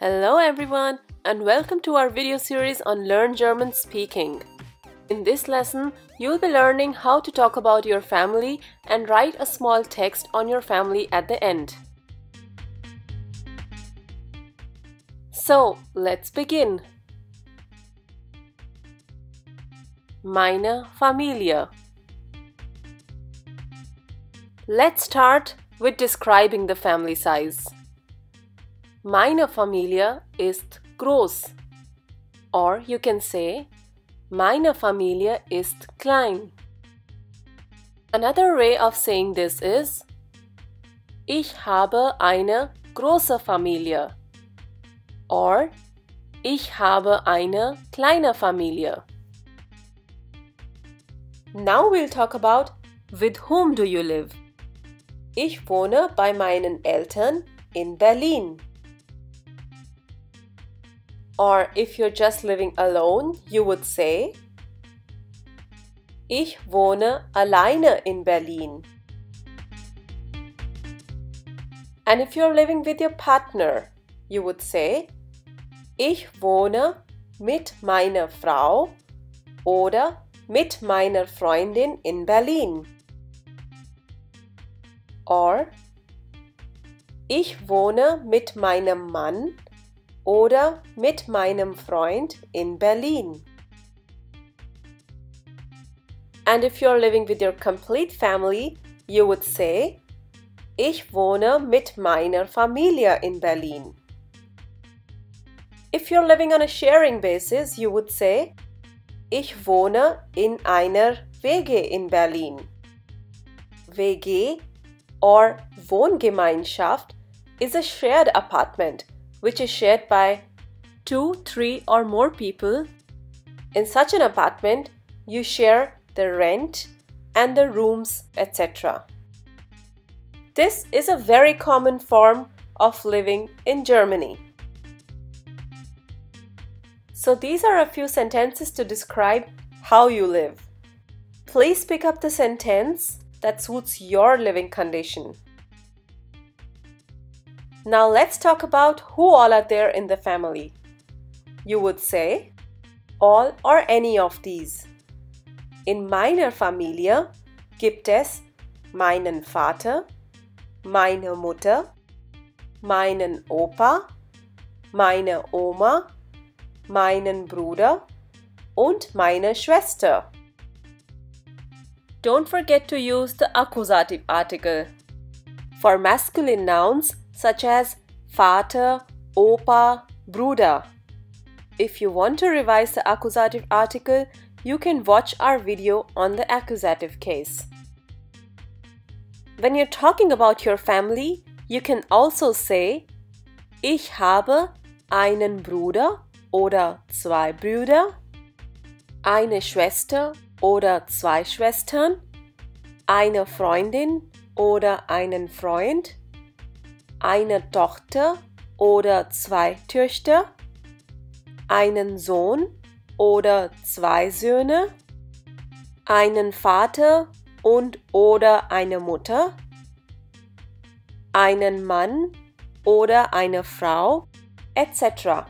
Hello everyone and welcome to our video series on Learn German Speaking. In this lesson, you'll be learning how to talk about your family and write a small text on your family at the end. So, let's begin. Meine Familie. Let's start with describing the family size. Meine Familie ist groß. Or you can say, meine Familie ist klein. Another way of saying this is, ich habe eine große Familie. Or, ich habe eine kleine Familie. Now we'll talk about with whom do you live. Ich wohne bei meinen Eltern in Berlin. Or if you're just living alone, you would say, ich wohne alleine in Berlin. And if you're living with your partner, you would say, ich wohne mit meiner Frau oder mit meiner Freundin in Berlin. Or, ich wohne mit meinem Mann oder mit meinem Freund in Berlin. And if you're living with your complete family, you would say, ich wohne mit meiner Familie in Berlin. If you're living on a sharing basis, you would say, ich wohne in einer WG in Berlin. WG or Wohngemeinschaft is a shared apartment which is shared by 2, 3 or more people. In such an apartment, you share the rent and the rooms, etc. This is a very common form of living in Germany. So these are a few sentences to describe how you live. Please pick up the sentence that suits your living condition. Now let's talk about who all are there in the family. You would say, all or any of these. In meiner Familie gibt es meinen Vater, meine Mutter, meinen Opa, meine Oma, meinen Bruder und meine Schwester. Don't forget to use the accusative article. For masculine nouns such as Vater, Opa, Bruder. If you want to revise the accusative article, you can watch our video on the accusative case. When you're talking about your family, you can also say, ich habe einen Bruder oder zwei Brüder, eine Schwester oder zwei Schwestern, eine Freundin oder einen Freund, eine Tochter oder zwei Töchter, einen Sohn oder zwei Söhne, einen Vater und oder eine Mutter, einen Mann oder eine Frau, etc.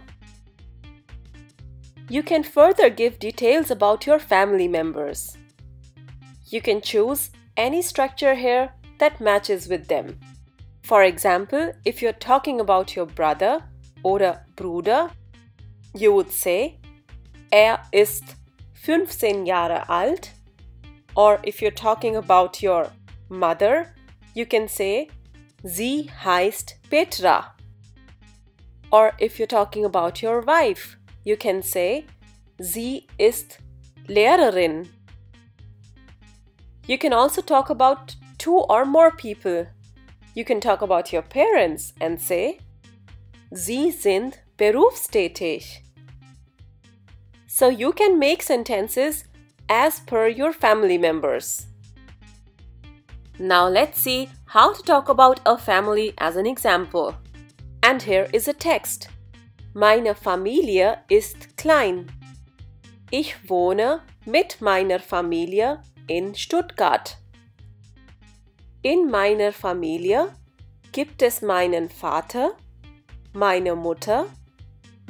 You can further give details about your family members. You can choose any structure here that matches with them. For example, if you're talking about your brother oder Bruder, you would say, ist 15 Jahre alt. Or if you're talking about your mother, you can say, sie heißt Petra. Or if you're talking about your wife, you can say, sie ist Lehrerin. You can also talk about 2 or more people. You can talk about your parents and say, sie sind berufstätig. So you can make sentences as per your family members. Now let's see how to talk about a family as an example. And here is a text. Meine Familie ist klein. Ich wohne mit meiner Familie in Stuttgart. In meiner Familie gibt es meinen Vater, meine Mutter,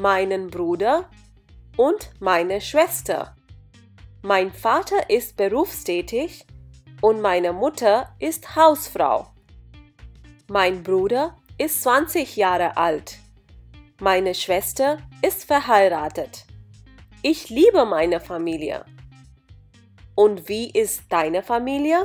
meinen Bruder und meine Schwester. Mein Vater ist berufstätig und meine Mutter ist Hausfrau. Mein Bruder ist 20 Jahre alt. Meine Schwester ist verheiratet. Ich liebe meine Familie. Und wie ist deine Familie?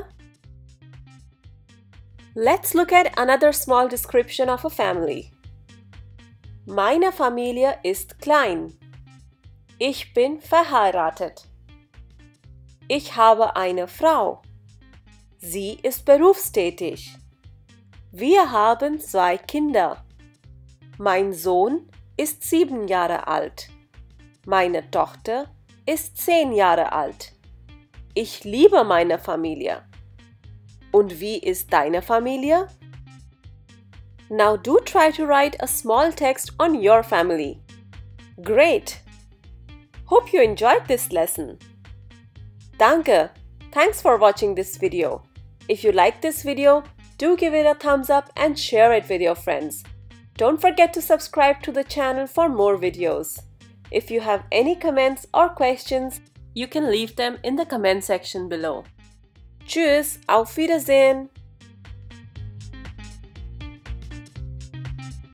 Let's look at another small description of a family. Meine Familie ist klein. Ich bin verheiratet. Ich habe eine Frau. Sie ist berufstätig. Wir haben 2 Kinder. Mein Sohn ist 7 Jahre alt. Meine Tochter ist 10 Jahre alt. Ich liebe meine Familie. Und wie ist deine Familie? Now do try to write a small text on your family. Great! Hope you enjoyed this lesson. Danke! Thanks for watching this video. If you like this video, do give it a thumbs up and share it with your friends. Don't forget to subscribe to the channel for more videos. If you have any comments or questions, you can leave them in the comment section below. Tschüss, auf Wiedersehen!